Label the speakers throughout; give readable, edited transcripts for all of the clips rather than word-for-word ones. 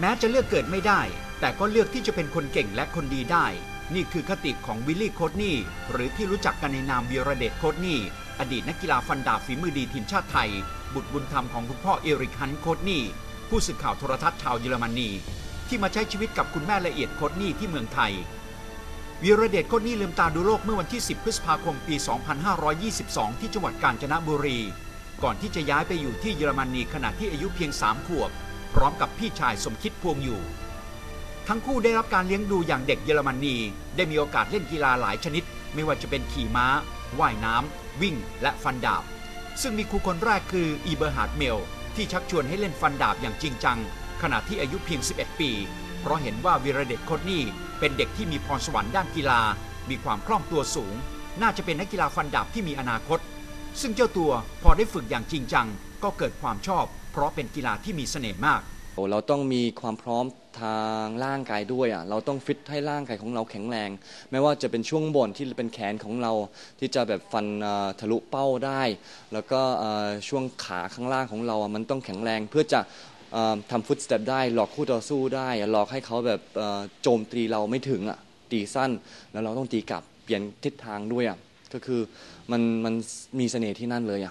Speaker 1: แม้จะเลือกเกิดไม่ได้แต่ก็เลือกที่จะเป็นคนเก่งและคนดีได้นี่คือคติของวิลลี่โคดนีหรือที่รู้จักกันในนามวีรเดชโคดนีอดีตนักกีฬาฟันดาบฝีมือดีทีมชาติไทยบุตรบุญธรรมของคุณพ่อเอริกฮันโคดนีผู้สื่อข่าวโทรทัศน์ชาวเยอรมนีที่มาใช้ชีวิตกับคุณแม่ละเอียดโคดนีที่เมืองไทยวีรเดชโคดนีลืมตาดูโลกเมื่อวันที่ 10 พฤษภาคม ปี 2522 ที่จังหวัดกาญจนบุรีก่อนที่จะย้ายไปอยู่ที่เยอรมนีขณะที่อายุเพียง 3 ขวบพร้อมกับพี่ชายสมคิดพวงอยู่ทั้งคู่ได้รับการเลี้ยงดูอย่างเด็กเยอรมนีได้มีโอกาสเล่นกีฬาหลายชนิดไม่ว่าจะเป็นขี่ม้าว่ายน้ำวิ่งและฟันดาบซึ่งมีครูคนแรกคืออีเบอร์ฮาร์ดเมลที่ชักชวนให้เล่นฟันดาบอย่างจริงจังขณะที่อายุเพียง 11 ปีเพราะเห็นว่าวีรเดชโคดนีเป็นเด็กที่มีพรสวรรค์ด้านกีฬามีความคล่องตัวสูงน่าจะเป็นนักกีฬาฟันดาบที่มีอนาคตซึ่งเจ้าตัวพอได้ฝึกอย่างจริงจังก็เกิดความชอบเพราะเป็นกีฬาที่มีเสน่ห์มาก
Speaker 2: เราต้องมีความพร้อมทางร่างกายด้วยเราต้องฟิตให้ร่างกายของเราแข็งแรงไม่ว่าจะเป็นช่วงบนที่เป็นแขนของเราที่จะแบบฟันทะลุเป้าได้แล้วก็ช่วงขาข้างล่างของเรามันต้องแข็งแรงเพื่อจะทำฟุตสเต็ปได้หลอกคู่ต่อสู้ได้หลอกให้เขาแบบโจมตีเราไม่ถึงตีสั้นแล้วเราต้องตีกลับเปลี่ยนทิศทางด้วยก็คือมันมีเสน่ห์ที่นั่นเลย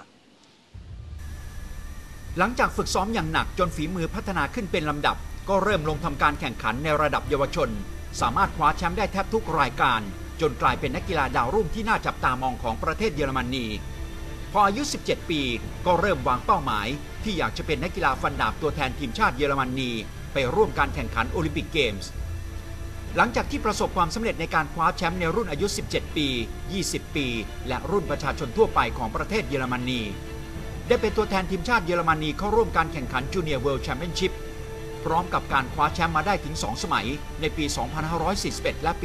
Speaker 1: หลังจากฝึกซ้อมอย่างหนักจนฝีมือพัฒนาขึ้นเป็นลำดับก็เริ่มลงทำการแข่งขันในระดับเยาวชนสามารถคว้าแชมป์ได้แทบทุกรายการจนกลายเป็นนักกีฬาดาวรุ่งที่น่าจับตามองของประเทศเยอรมนีพออายุ 17 ปีก็เริ่มวางเป้าหมายที่อยากจะเป็นนักกีฬาฟันดาบตัวแทนทีมชาติเยอรมนีไปร่วมการแข่งขันโอลิมปิกเกมส์หลังจากที่ประสบความสำเร็จในการคว้าแชมป์ในรุ่นอายุ 17 ปี 20 ปีและรุ่นประชาชนทั่วไปของประเทศเยอรมนีได้เป็นตัวแทนทีมชาติเยอรมนีเข้าร่วมการแข่งขันจูเนียร์เวิลด์แชมเปี้ยนชิพพร้อมกับการคว้าแชมป์มาได้ถึง 2 สมัยในปี 2541 และปี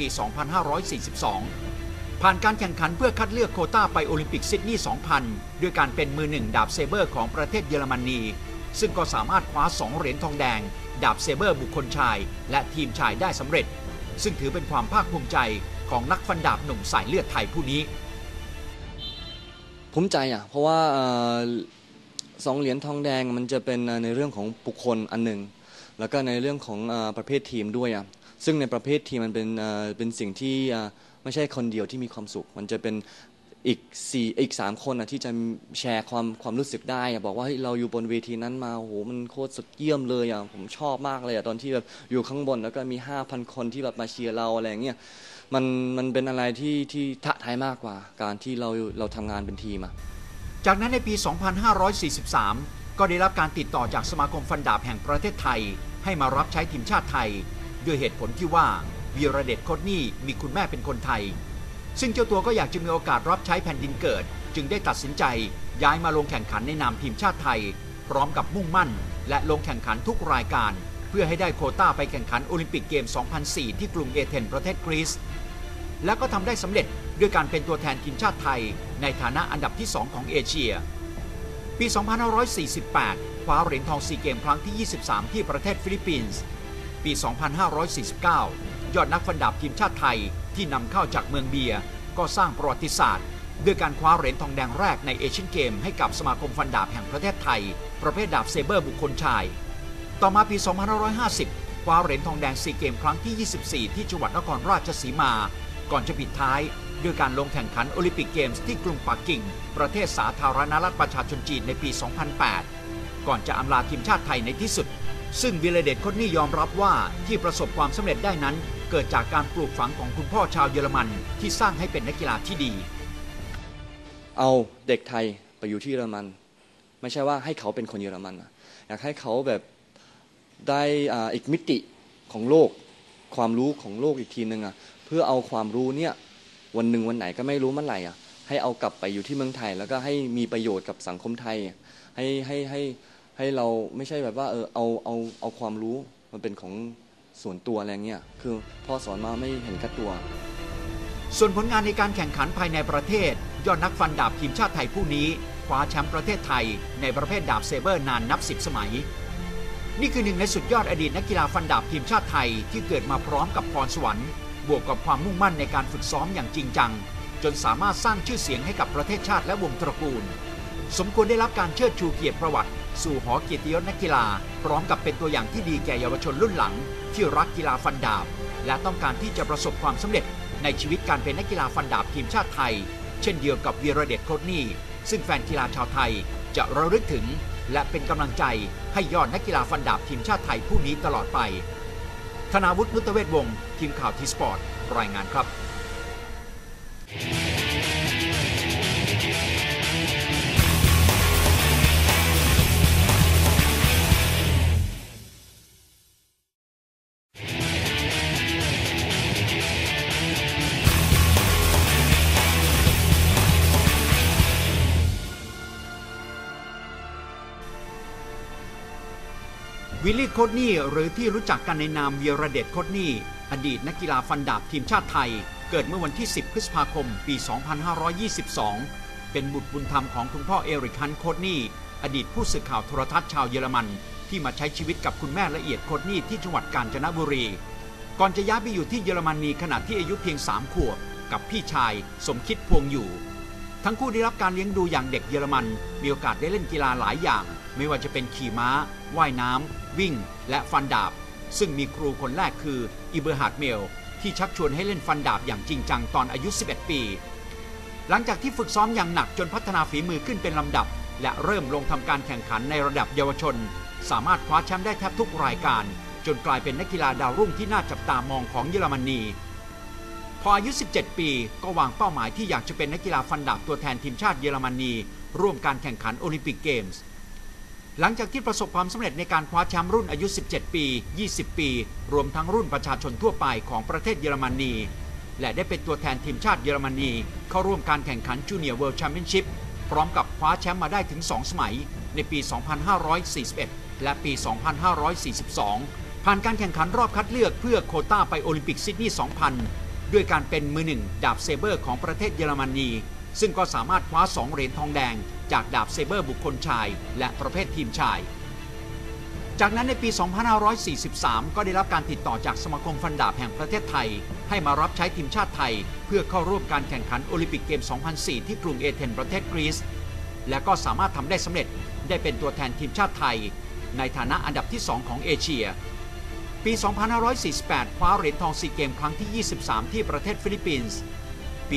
Speaker 1: 2542 ผ่านการแข่งขันเพื่อคัดเลือกโควต้าไปโอลิมปิกซิดนีย์ 2000 ด้วยการเป็นมือหนึ่งดาบเซเบอร์ของประเทศเยอรมนีซึ่งก็สามารถคว้า 2 เหรียญทองแดงดาบเซเบอร์บุคคลชายและทีมชายได้สำเร็จซึ่งถือเป็นความภาคภูมิใจของนักฟันดาบหนุ่มสายเลือดไทยผู้นี้
Speaker 2: ภูมิใจเพราะว่า2 เหรียญทองแดงมันจะเป็นในเรื่องของบุคคลอันหนึ่งแล้วก็ในเรื่องของประเภททีมด้วยซึ่งในประเภททีมมันเป็นสิ่งที่ไม่ใช่คนเดียวที่มีความสุขมันจะเป็นอีก3 คนที่จะแชร์ความรู้สึกได้บอกว่าเราอยู่บนเวทีนั้นมาโอ้โหมันโคตรสุดเยี่ยมเลยผมชอบมากเลยตอนที่แบบอยู่ข้างบนแล้วก็มี 5,000 คนที่แบบมาเชียร์เราอะไรอย่างเงี้ยมันเป็นอะไรที่ท้าทายมากกว่าการที่เราทำงานเป็นทีม
Speaker 1: จากนั้นในปี 2543 ก็ได้รับการติดต่อจากสมาคมฟันดาบแห่งประเทศไทยให้มารับใช้ทีมชาติไทยด้วยเหตุผลที่ว่าวีรเดชโคดนีมีคุณแม่เป็นคนไทยซึ่งเจ้าตัวก็อยากจะมีโอกาสรับใช้แผ่นดินเกิดจึงได้ตัดสินใจย้ายมาลงแข่งขันในนามทีมชาติไทยพร้อมกับมุ่งมั่นและลงแข่งขันทุกรายการเพื่อให้ได้โควต้าไปแข่งขันโอลิมปิกเกม 2004 ที่กรุงเอเธนส์ประเทศกรีซและก็ทำได้สำเร็จด้วยการเป็นตัวแทนทีมชาติไทยในฐานะอันดับที่ 2 ของเอเชียปี 2548 คว้าเหรียญทองซีเกมครั้งที่ 23 ที่ประเทศฟิลิปปินส์ปี 2549 ยอดนักฟันดาบทีมชาติไทยที่นำเข้าจากเมืองเบียก็สร้างประวัติศาสตร์ด้วยการคว้าเหรียญทองแดงแรกในเอเชียนเกมให้กับสมาคมฟันดาบแห่งประเทศไทยประเภทดาบเซเบอร์บุคคลชายต่อมาปี 2550 คว้าเหรียญทองแดงซีเกมครั้งที่ 24 ที่จังหวัดนครราชสีมาก่อนจะปิดท้ายด้วยการลงแข่งขันโอลิมปิกเกมส์ที่กรุงปักกิ่งประเทศสาธารณรัฐประชาชนจีนในปี 2008 ก่อนจะอำลาทีมชาติไทยในที่สุดซึ่งวีรเดชโคดนียอมรับว่าที่ประสบความสำเร็จได้นั้นเกิดจากการปลูกฝังของคุณพ่อชาวเยอรมันที่สร้างให้เป็นนักกีฬาที่ดี
Speaker 2: เอาเด็กไทยไปอยู่ที่เยอรมันไม่ใช่ว่าให้เขาเป็นคนเยอรมันอยากให้เขาแบบได้อีกมิติของโลกความรู้ของโลกอีกทีนึงเพื่อเอาความรู้เนี่ยวันหนึ่งวันไหนก็ไม่รู้เมื่อไหร่ให้เอากลับไปอยู่ที่เมืองไทยแล้วก็ให้มีประโยชน์กับสังคมไทยให้เราไม่ใช่แบบว่าเอาความรู้มันเป็นของส่วนตัวอะไรเงี้ยคือพ่อสอนมาไม่เห็นแค่ตัว
Speaker 1: ส่วนผลงานในการแข่งขันภายในประเทศยอดนักฟันดาบทีมชาติไทยผู้นี้คว้าแชมป์ประเทศไทยในประเภทดาบเซเบอร์นานนับ10 สมัยนี่คือหนึ่งในสุดยอดอดีตนักกีฬาฟันดาบทีมชาติไทยที่เกิดมาพร้อมกับพรสวรรค์บวกกับความมุ่งมั่นในการฝึกซ้อมอย่างจริงจังจนสามารถสร้างชื่อเสียงให้กับประเทศชาติและวงตระกูลสมควรได้รับการเชิดชูเกียรติประวัติสู่หอเกียรติยศนักกีฬาพร้อมกับเป็นตัวอย่างที่ดีแก่เยาวชนรุ่นหลังที่รักกีฬาฟันดาบและต้องการที่จะประสบความสำเร็จในชีวิตการเป็นนักกีฬาฟันดาบทีมชาติไทยเช่นเดียวกับวีรเดชโคตรนี่ซึ่งแฟนกีฬาชาวไทยจะระลึกถึงและเป็นกำลังใจให้ยอดนักกีฬาฟันดาบทีมชาติไทยผู้นี้ตลอดไปธนาวุฒิ นุตเวศวงศ์ทีมข่าวทีสปอร์ตรายงานครับวิลลี่ โคตนี่หรือที่รู้จักกันในนามวีรเดช โคตนี่อดีตนักกีฬาฟันดาบทีมชาติไทยเกิดเมื่อวันที่ 10 พฤษภาคม ปี 2522 เป็นบุตรบุญธรรมของคุณพ่อเอริก ฮันต์ โคตนี่อดีตผู้สื่อข่าวโทรทัศน์ชาวเยอรมันที่มาใช้ชีวิตกับคุณแม่ละเอียด โคตนี่ที่จังหวัดกาญจนบุรีก่อนจะย้ายไปอยู่ที่เยอรมนีขณะที่อายุเพียง 3 ขวบกับพี่ชายสมคิดพวงอยู่ทั้งคู่ได้รับการเลี้ยงดูอย่างเด็กเยอรมันมีโอกาสได้เล่นกีฬาหลายอย่างไม่ว่าจะเป็นขี่ม้าว่ายน้ำวิ่งและฟันดาบซึ่งมีครูคนแรกคืออิเบอร์ฮาร์ด เมลที่ชักชวนให้เล่นฟันดาบอย่างจริงจังตอนอายุ 11 ปี หลังจากที่ฝึกซ้อมอย่างหนักจนพัฒนาฝีมือขึ้นเป็นลำดับและเริ่มลงทำการแข่งขันในระดับเยาวชนสามารถคว้าแชมป์ได้แทบทุกรายการจนกลายเป็นนักกีฬาดาวรุ่งที่น่าจับตามองของเยอรมนีพออายุ 17 ปีก็วางเป้าหมายที่อยากจะเป็นนักกีฬาฟันดาบตัวแทนทีมชาติเยอรมนีร่วมการแข่งขันโอลิมปิกเกมส์หลังจากที่ประสบความสำเร็จในการคว้าแชมป์รุ่นอายุ 17 ปี 20 ปี รวมทั้งรุ่นประชาชนทั่วไปของประเทศเยอรมนีและได้เป็นตัวแทนทีมชาติเยอรมนีเข้าร่วมการแข่งขันจูเนียร์เวิลด์แชมเปี้ยนชิพพร้อมกับคว้าแชมป์มาได้ถึง 2 สมัยในปี 2541 และปี 2542 ผ่านการแข่งขันรอบคัดเลือกเพื่อโควต้าไปโอลิมปิกซิดนีย์ 2000 ด้วยการเป็นมือหนึ่งดาบเซเบอร์ของประเทศเยอรมนีซึ่งก็สามารถคว้า 2 เหรียญทองแดงจากดาบเซเบอร์บุคคลชายและประเภททีมชายจากนั้นในปี 2543 ก็ได้รับการติดต่อจากสมาคมฟันดาบแห่งประเทศไทยให้มารับใช้ทีมชาติไทยเพื่อเข้าร่วมการแข่งขันโอลิมปิกเกม 2004 ที่กรุงเอเธนส์ประเทศกรีซและก็สามารถทำได้สำเร็จได้เป็นตัวแทนทีมชาติไทยในฐานะอันดับที่ 2 ของเอเชียปี 2548 คว้าเหรียญทองซีเกมครั้งที่ 23 ที่ประเทศฟิลิปปินส์ปี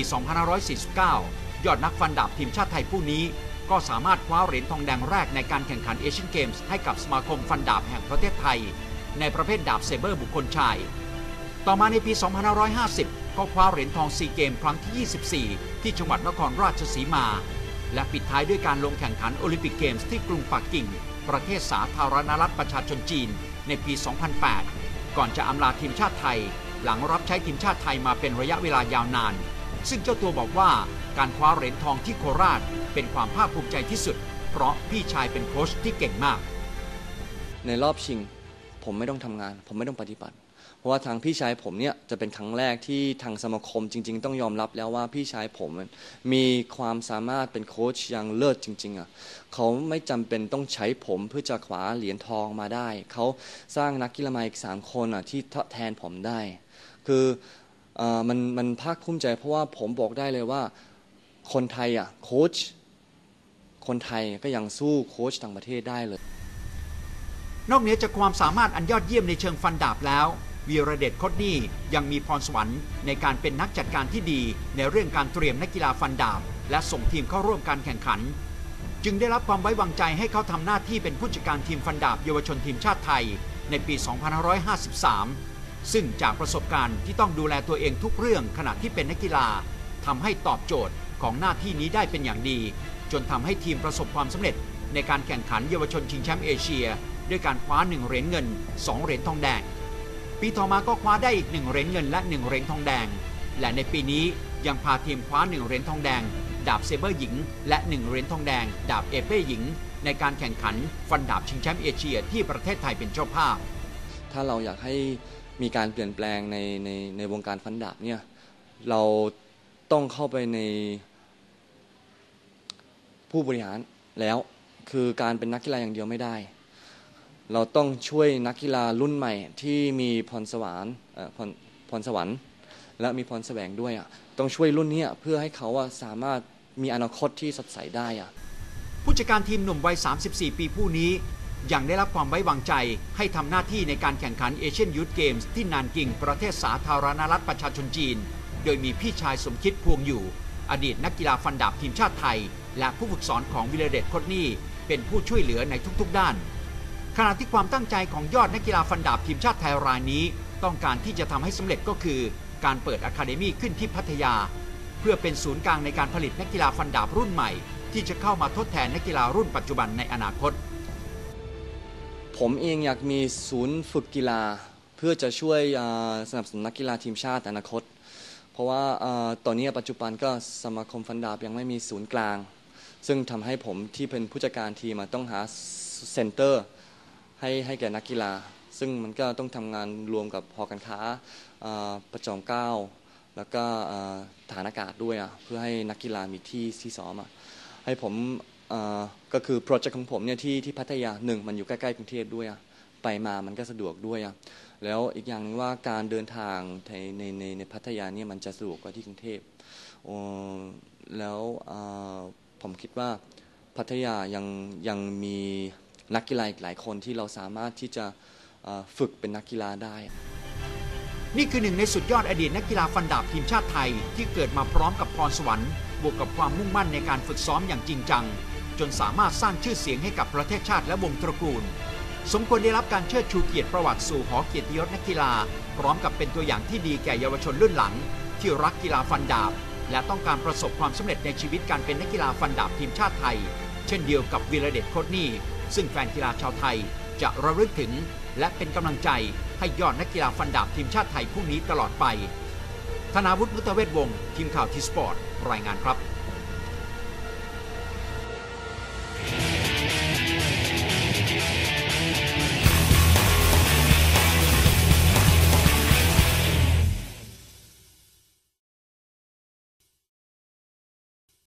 Speaker 1: 2549 ยอดนักฟันดาบทีมชาติไทยผู้นี้ก็สามารถคว้าเหรียญทองแดงแรกในการแข่งขันเอเชียนเกมส์ให้กับสมาคมฟันดาบแห่งประเทศไทยในประเภทดาบเซเบอร์บุคคลชายต่อมาในปี 2550 ก็คว้าเหรียญทองซีเกมครั้งที่ 24 ที่จังหวัดนครราชสีมาและปิดท้ายด้วยการลงแข่งขันโอลิมปิกเกมส์ที่กรุงปักกิ่งประเทศสาธารณรัฐประชาชนจีนในปี 2008 ก่อนจะอำลาทีมชาติไทยหลังรับใช้ทีมชาติไทยมาเป็นระยะเวลายาวนานซึ่งเจ้าตัวบอกว่าการคว้าเหรียญทองที่โคราชเป็นความภาคภูมิใจที่สุดเพราะพี่ชายเป็นโค้ชที่เก่งมาก
Speaker 2: ในรอบชิงผมไม่ต้องทำงานผมไม่ต้องปฏิบัติเพราะว่าทางพี่ชายผมเนี่ยจะเป็นครั้งแรกที่ทางสมาคมจริงๆต้องยอมรับแล้วว่าพี่ชายผมมีความสามารถเป็นโค้ชอย่างเลิศจริงๆเขาไม่จำเป็นต้องใช้ผมเพื่อจะคว้าเหรียญทองมาได้เขาสร้างนักกีฬามาอีก3 คนที่ทดแทนผมได้คือมันภาคภูมิใจเพราะว่าผมบอกได้เลยว่าคนไทยโค้ชคนไทยก็ยังสู้โค้ชต่างประเทศได้เลย
Speaker 1: นอกเหนือจากความสามารถอันยอดเยี่ยมในเชิงฟันดาบแล้ววีรเดช โคตนี่ยังมีพรสวรรค์ในการเป็นนักจัดการที่ดีในเรื่องการเตรียมนักกีฬาฟันดาบและส่งทีมเข้าร่วมการแข่งขันจึงได้รับความไว้วางใจให้เขาทำหน้าที่เป็นผู้จัดการทีมฟันดาบเยาวชนทีมชาติไทยในปี 2553 ซึ่งจากประสบการณ์ที่ต้องดูแลตัวเองทุกเรื่องขณะที่เป็นนักกีฬาทำให้ตอบโจทย์ของหน้าที่นี้ได้เป็นอย่างดีจนทำให้ทีมประสบความสำเร็จในการแข่งขันเยาวชนชิงแชมป์เอเชียด้วยการคว้า1 เหรียญเงิน 2 เหรียญทองแดงปีต่อมาก็คว้าได้อีก1 เหรียญเงินและ1 เหรียญทองแดงและในปีนี้ยังพาทีมคว้า1 เหรียญทองแดงดาบเซเบอร์หญิงและ1 เหรียญทองแดงดาบเอเป้หญิงในการแข่งขันฟันดาบชิงแชมป์เอเชียที่ประเทศไทยเป็นเจ้าภาพ
Speaker 2: ถ้าเราอยากให้มีการเปลี่ยนแปลงในวงการฟันดาบเนี่ยเราต้องเข้าไปในผู้บริหารแล้วคือการเป็นนักกีฬาอย่างเดียวไม่ได้เราต้องช่วยนักกีฬารุ่นใหม่ที่มีพรสวรรค์และมีพรแสวงด้วยต้องช่วยรุ่นนี้เพื่อให้เขาสามารถมีอนาคตที่สดใสได้
Speaker 1: ผู้ผู้จัดการทีมหนุ่มวัย 34 ปีผู้นี้ยังได้รับความไว้วางใจให้ทำหน้าที่ในการแข่งขันเอเชียนยูทเกมส์ที่นานกิงประเทศสาธารณรัฐประชาชนจีนโดยมีพี่ชายสมคิดพวงอยู่อดีตนักกีฬาฟันดาบทีมชาติไทยและผู้ฝึกสอนของวิรเดช โคตรนี่เป็นผู้ช่วยเหลือในทุกๆด้านขณะที่ความตั้งใจของยอดนักกีฬาฟันดาบทีมชาติไทยรายนี้ต้องการที่จะทำให้สำเร็จก็คือการเปิดอะคาเดมี่ขึ้นที่พัทยาเพื่อเป็นศูนย์กลางในการผลิตนักกีฬาฟันดาบรุ่นใหม่ที่จะเข้ามาทดแทนนักกีฬารุ่นปัจจุบันในอนาคต
Speaker 2: ผมเองอยากมีศูนย์ฝึกกีฬาเพื่อจะช่วยสนับสนุนนักกีฬาทีมชาติอนาคตเพราะว่าตอนนี้ปัจจุบันก็สมาคมฟันดาบยังไม่มีศูนย์กลางซึ่งทำให้ผมที่เป็นผู้จัดการทีมต้องหาเซ็นเตอร์ให้แก่นักกีฬาซึ่งมันก็ต้องทำงานรวมกับหอการค้าประจอมเกล้าแล้วก็ฐานอากาศด้วยเพื่อให้นักกีฬามีที่ซ้อมให้ผมก็คือโปรเจกต์ของผมเนี่ยที่พัทยามันอยู่ใกล้ๆกรุงเทพด้วยไปมามันก็สะดวกด้วยแล้วอีกอย่างนึงว่าการเดินทางในพัทยาเนี่ยมันจะสะดวกกว่าที่กรุงเทพแล้วผมคิดว่าพัทยายังมีนักกีฬาอีกหลายคนที่เราสามารถที่จะฝึกเป็นนักกีฬาได้
Speaker 1: นี่คือหนึ่งในสุดยอดอดีตนักกีฬาฟันดาบทีมชาติไทยที่เกิดมาพร้อมกับพรสวรรค์บวกกับความมุ่งมั่นในการฝึกซ้อมอย่างจริงจังจนสามารถสร้างชื่อเสียงให้กับประเทศชาติและวงตระกูลสมควรได้รับการเชิดชูเกียรติประวัติสู่หอเกียรติยศนักกีฬาพร้อมกับเป็นตัวอย่างที่ดีแก่เยาวชนรุ่นหลังที่รักกีฬาฟันดาบและต้องการประสบความสำเร็จในชีวิตการเป็นนักกีฬาฟันดาบทีมชาติไทยเช่นเดียวกับวีรเดช โคตรนี่ซึ่งแฟนกีฬาชาวไทยจะระลึกถึงและเป็นกำลังใจให้ยอดนักกีฬาฟันดาบทีมชาติไทยผู้นี้ตลอดไปธนาวุฒิ มุตเวชวงศ์ทีมข่าวทีสปอร์ตรายงานครับ